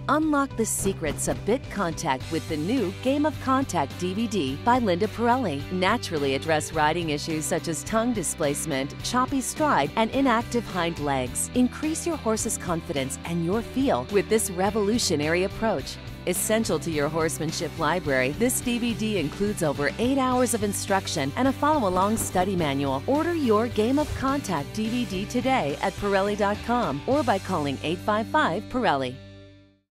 Unlock the secrets of bit contact with the new Game of Contact DVD by Linda Parelli. Naturally address riding issues such as tongue displacement, choppy stride, and inactive hind legs. Increase your horse's confidence and your feel with this revolutionary approach. Essential to your horsemanship library, this DVD includes over 8 hours of instruction and a follow-along study manual. Order your Game of Contact DVD today at Parelli.com or by calling 855-PARELLI.